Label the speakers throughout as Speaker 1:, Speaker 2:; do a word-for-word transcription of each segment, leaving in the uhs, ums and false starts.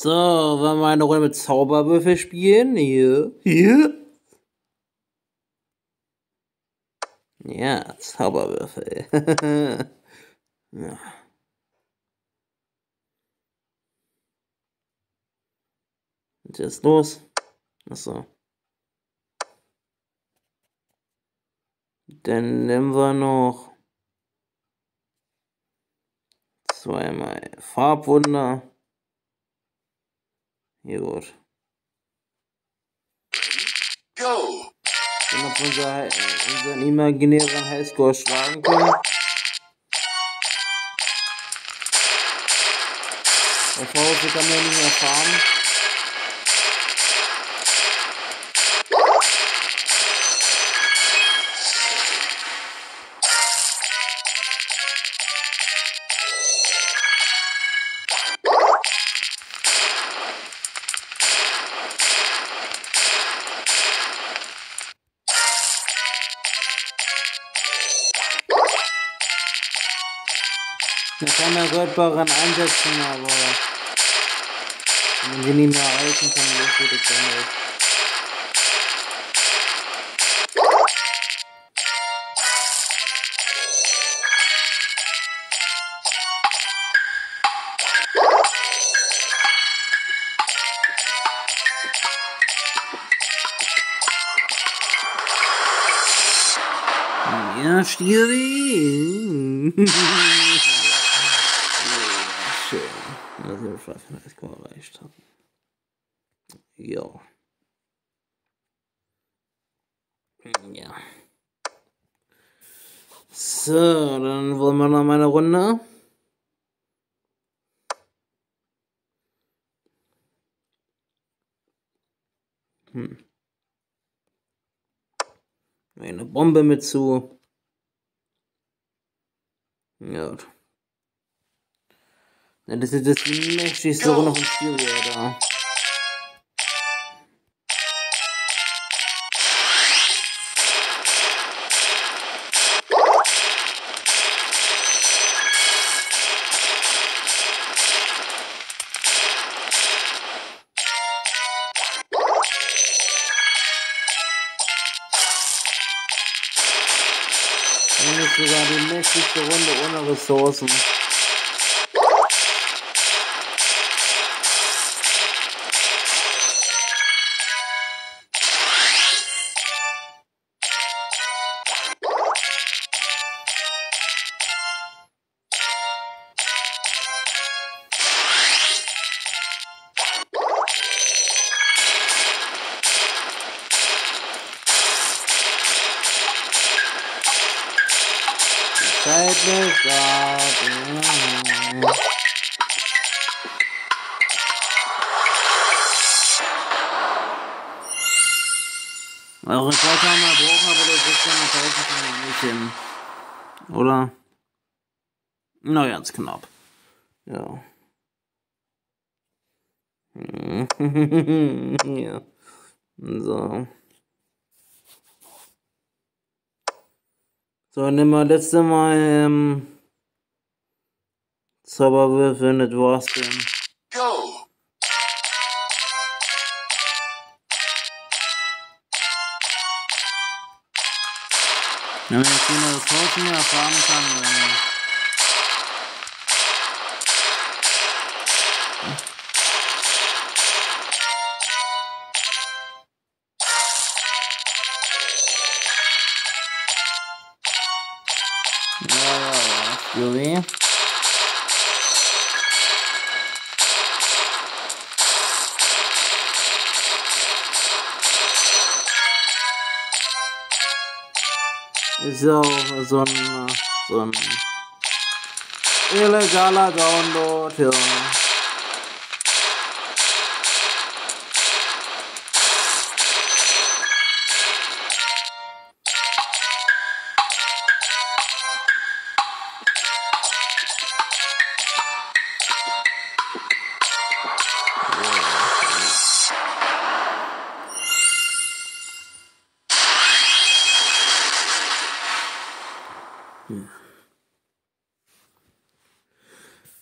Speaker 1: So, wollen wir eine Runde mit Zauberwürfel spielen? Hier. Hier. Ja, Zauberwürfel. Ja. Was ist los? Achso. Dann nehmen wir noch zweimal Farbwunder. Hier gut. Go! Und ob wir unser, unseren imaginären Highscore schlagen können. Der VfB kann ja nicht mehr farmen. Da kann der Goldbarren einsetzen, aber wenn man sie nicht mehr erreichen kann, das wird es dann nicht. Ja, Stiri. Ja, schön. Das ist fast ein Highscore erreicht haben. Ja. Ja. So, dann wollen wir noch mal eine Runde. Hm. Eine Bombe mit zu. Ja. Das ist das mächtigste Runde vom Spiel, Alter. Und ist sogar die mächtigste Runde ohne Ressourcen. Zeit nicht ab. Eure Karte haben wir gebrochen, aber das ist ja noch tausend nicht hin. Oder? Na, ganz knapp. Ja. Ja. So. So, nimm mal letzte Mal ähm, Zauberwürfel, das war's denn. Go! Wenn man jetzt hier noch das Haus mehr erfahren kann, dann... Ja, ja, ja, Fury. Ist ja auch so ein, so ein illegaler Download, ja.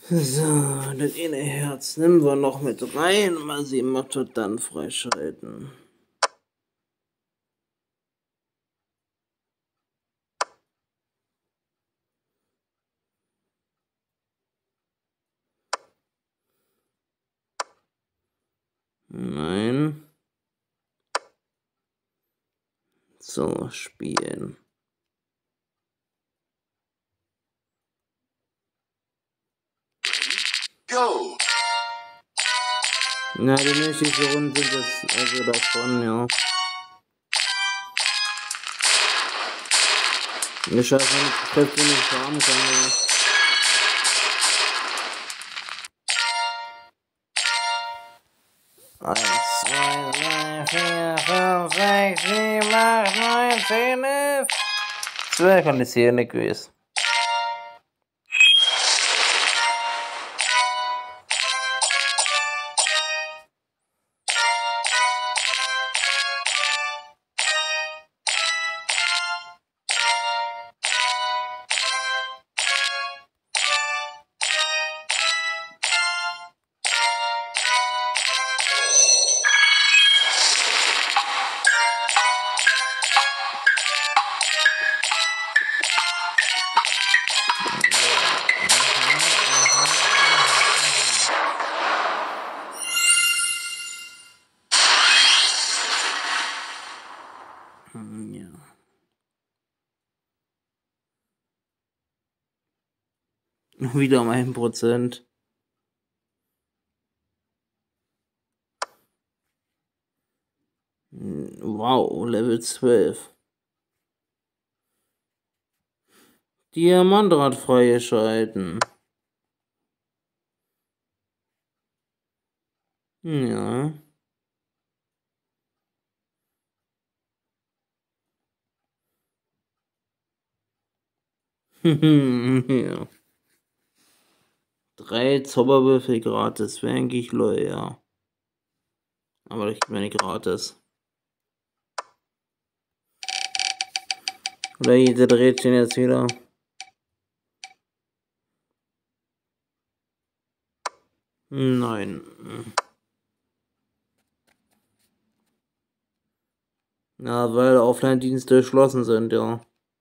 Speaker 1: So, das eine Herz nehmen wir noch mit rein. Mal sehen, was wir dann freischalten. Nein. So, spielen. Go! Na, die nächsten Runden sind das also davon, ja. Ich weiß nicht, dass ich nicht haben kann, ja. eins, zwei, drei, vier, fünf, sechs, sieben, acht, neun, zehn, elf. zwölf kann ich hier nicht gewesen. Ja. Wieder um ein Prozent. Wow, Level zwölf. Diamantrad freigeschalten. Ja. Ja. Drei Zauberwürfel gratis, wäre eigentlich lol, ja. Aber das gibt mir nicht gratis. Oder jeder dreht den jetzt wieder. Nein. Ja, weil Offline-Dienste geschlossen sind, ja.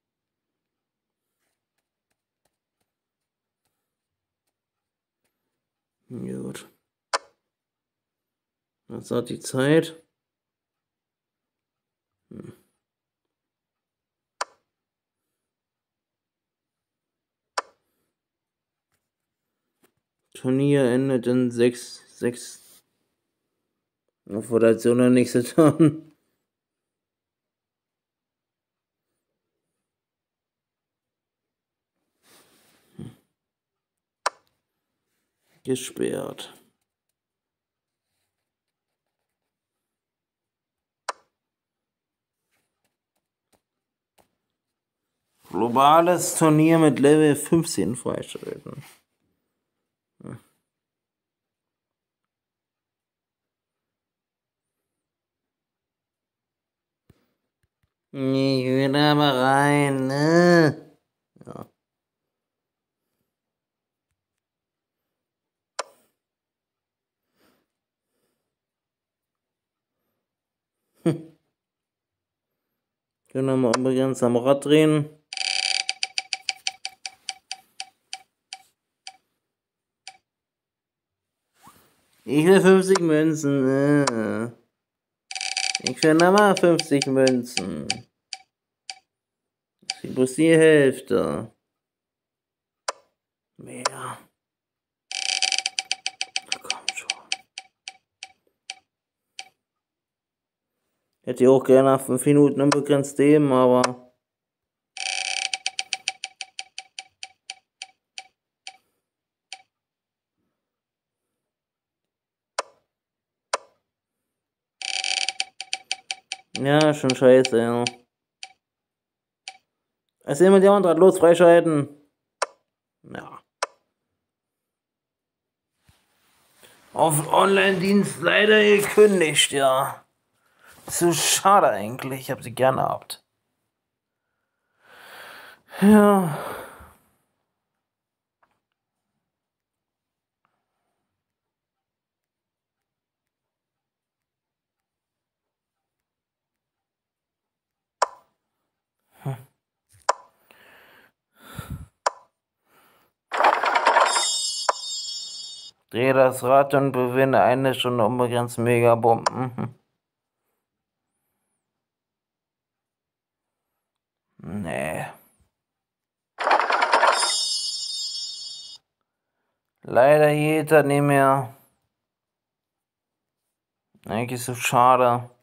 Speaker 1: Gut. Was hat die Zeit? Hm. Turnier endet in sechs, sechs. Obwohl das so noch nichts getan. Gesperrt. Globales Turnier mit Level fünfzehn freischalten. Hm. Ich will aber rein, ne? Ja. Hm. Können wir mal übrigens am Rad drehen. Ich will fünfzig Münzen. Äh. Ich will nochmal fünfzig Münzen. Ich muss die Hälfte. Mehr. Komm schon. Hätte ich auch gerne nach fünf Minuten unbegrenzt eben, aber. Ja, schon scheiße, ja. Ist jemand der Antrag los, freischalten? Ja. Auf Online-Dienst leider gekündigt, ja. Zu schade eigentlich, ich habe sie gerne gehabt. Ja. Dreh das Rad und gewinne eine Stunde unbegrenzt Megabomben. Nee. Leider geht das nicht mehr. Eigentlich ist es schade.